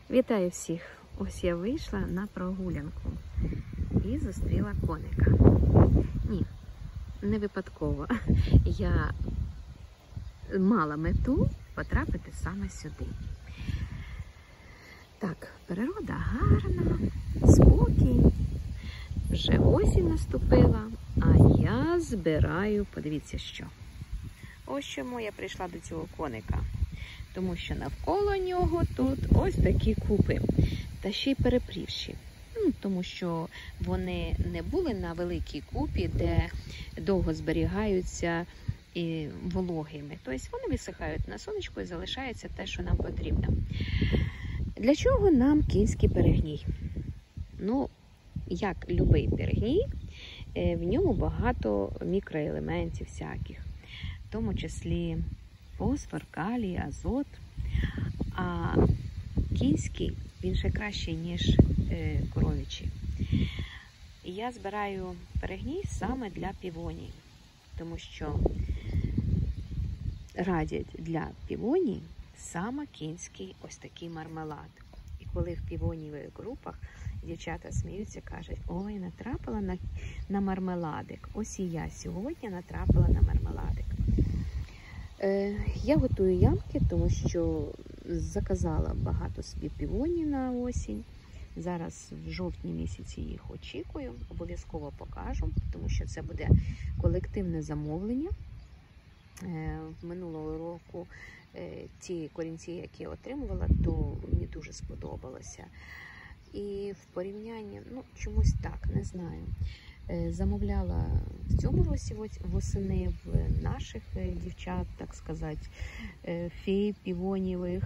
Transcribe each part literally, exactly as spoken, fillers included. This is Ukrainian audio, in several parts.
Вітаю всіх! Ось я вийшла на прогулянку і зустріла коника. Ні, не випадково. Я мала мету потрапити саме сюди. Так, природа гарна, спокій. Вже осінь наступила, а я збираю, подивіться що. Ось чому я прийшла до цього коника. Тому що навколо нього тут ось такі купи, та ще й перепрівші. Ну, тому що вони не були на великій купі, де довго зберігаються і вологими. Тобто вони висихають на сонечку і залишається те, що нам потрібно. Для чого нам кінський перегній? Ну, як любий перегній, в ньому багато мікроелементів всяких, в тому числі фосфор, калій, азот. А кінський, він ще кращий, ніж е, коров'ячий. І я збираю перегній саме для півоній, тому що радять для півоній саме кінський ось такий мармелад. І коли в півонієвих групах дівчата сміються, кажуть: ой, натрапила на, на мармеладик. Ось і я сьогодні натрапила на мармеладик. Е, я готую ямки, тому що заказала багато собі півоній на осінь. Зараз в жовтні місяці їх очікую, обов'язково покажу, тому що це буде колективне замовлення. Е, минулого року е, ті корінці, які я отримувала, то мені дуже сподобалося. І в порівнянні, ну, чомусь так, не знаю. Замовляла в цьому році восени в наших дівчат, так сказати, фей півонієвих.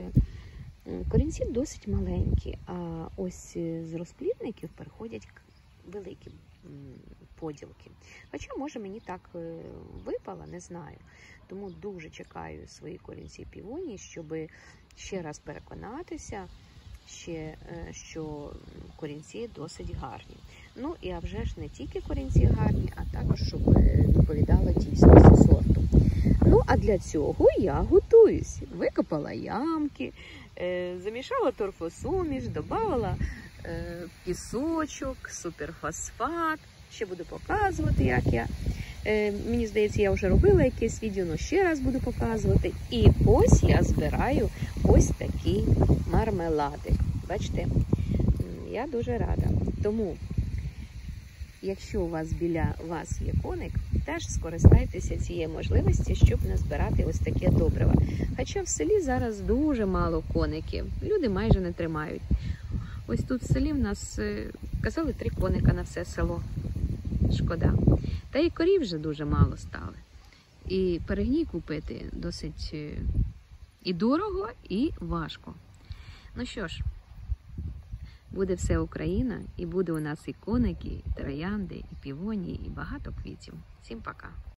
Корінці досить маленькі, а ось з розплідників переходять великі поділки. Хоча, може, мені так випало, не знаю. Тому дуже чекаю свої корінці півонії, щоб ще раз переконатися, ще, що корінці досить гарні. Ну, і а вже ж не тільки корінці гарні, а також, щоб відповідали дійсності сорту. Ну, а для цього я готуюсь. Викопала ямки, е, замішала торфосуміш, додавала е, пісочок, суперфосфат. Ще буду показувати, як я. Е, мені здається, я вже робила якесь відео, але ще раз буду показувати. І ось я збираю ось такий мармеладик. Бачите, я дуже рада. Тому, якщо у вас біля вас є коник, теж скористайтеся цією можливості, щоб назбирати ось таке добриво. Хоча в селі зараз дуже мало коників, люди майже не тримають. Ось тут в селі в нас, казали, три коника на все село. Шкода. Та і корів вже дуже мало стали. І перегній купити досить і дорого, і важко. Ну що ж, буде все Україна, і буде у нас і коники, і троянди, і півонії, і багато квітів. Всім пока!